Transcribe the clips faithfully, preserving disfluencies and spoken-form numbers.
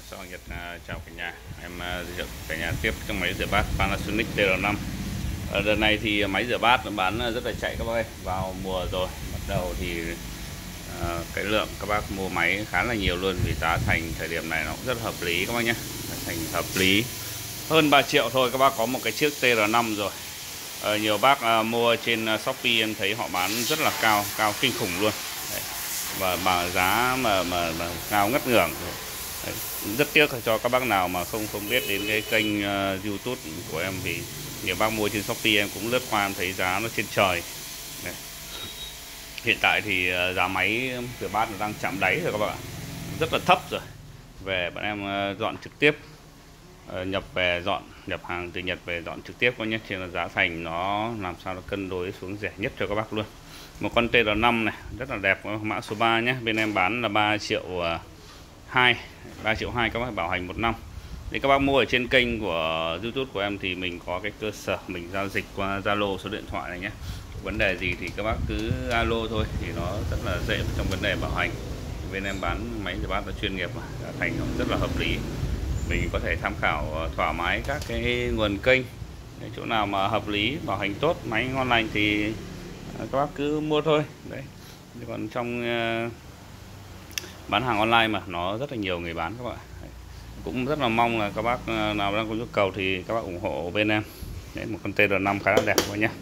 Sau Nhật uh, chào cả nhà. Em uh, giới thiệu cả nhà tiếp cái máy rửa bát Panasonic T R năm. Ở đợt này thì máy rửa bát nó bán rất là chạy các bác ơi. Vào mùa rồi, bắt đầu thì uh, cái lượng các bác mua máy khá là nhiều luôn, vì giá thành thời điểm này nó cũng rất hợp lý các bác nhé. Giá thành hợp lý, hơn ba triệu thôi các bác có một cái chiếc T R năm rồi. uh, Nhiều bác uh, mua trên uh, Shopee em thấy họ bán rất là cao, cao kinh khủng luôn. Đấy. Và bằng giá mà, mà, mà cao ngất ngưởng. Đấy. Rất tiếc cho các bác nào mà không không biết đến cái kênh uh, YouTube của em, vì nhiều bác mua trên Shopee em cũng lướt qua em thấy giá nó trên trời. Đấy. Hiện tại thì uh, giá máy rửa bát nó đang chạm đáy rồi các bạn, rất là thấp rồi. Về bọn em uh, dọn trực tiếp, uh, nhập về dọn, nhập hàng từ Nhật về dọn trực tiếp coi nhé, trên là giá thành nó làm sao nó cân đối xuống rẻ nhất cho các bác luôn. Một con T R năm này rất là đẹp, mã số ba nhé, bên em bán là ba triệu hai, ba triệu hai các bác bảo hành một năm. Thì các bác mua ở trên kênh của YouTube của em thì mình có cái cơ sở mình giao dịch qua Zalo, số điện thoại này nhé. Vấn đề gì thì các bác cứ alo thôi, thì nó rất là dễ trong vấn đề bảo hành. Bên em bán máy rửa bát là chuyên nghiệp mà, giá thành nó rất là hợp lý. Mình có thể tham khảo thoải mái các cái nguồn kênh, cái chỗ nào mà hợp lý, bảo hành tốt, máy ngon lành thì các bác cứ mua thôi. Đấy. Còn trong uh, bán hàng online mà nó rất là nhiều người bán các bạn. Đấy. Cũng rất là mong là các bác nào đang có nhu cầu thì các bác ủng hộ bên em. Đấy, một con T R năm khá là đẹp các bác nhé.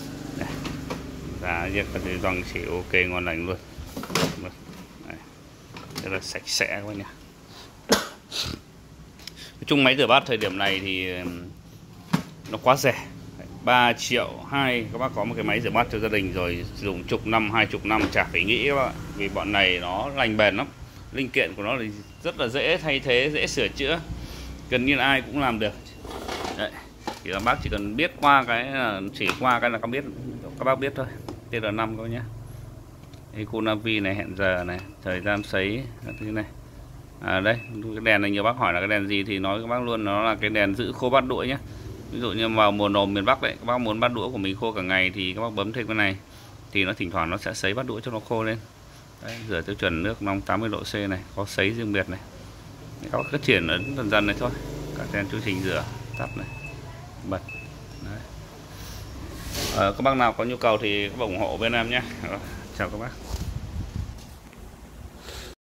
Giá riêng cái dòng chỉ ok ngon lành luôn. Đấy. Rất là sạch sẽ các bác nhé. Nói chung máy rửa bát thời điểm này thì nó quá rẻ, ba triệu hai các bác có một cái máy rửa bát cho gia đình rồi dùng chục năm, hai chục năm chả phải nghĩ các bạn. Vì bọn này nó lành bền lắm, linh kiện của nó thì rất là dễ thay thế, dễ sửa chữa, gần như ai cũng làm được. Đấy. Thì các bác chỉ cần biết qua cái, chỉ qua cái là các biết, các bác biết thôi. T R năm các bác nhé. Khu Navi này, hẹn giờ này, thời gian sấy các thứ này. À đây, cái đèn này nhiều bác hỏi là cái đèn gì thì nói các bác luôn, nó là cái đèn giữ khô bát đũa nhé. Ví dụ như vào mùa nồm miền Bắc đấy, các bác muốn bát đũa của mình khô cả ngày thì các bác bấm thêm cái này, thì nó thỉnh thoảng nó sẽ sấy bát đũa cho nó khô lên. Đấy, rửa tiêu chuẩn nước nóng tám mươi độ C này, có sấy riêng biệt này. Các bác cứ triển ấn dần dần này thôi. Cả đèn chu trình rửa, tắt này, bật. Đấy. À, các bác nào có nhu cầu thì các bác ủng hộ bên em nhé. Chào các bác.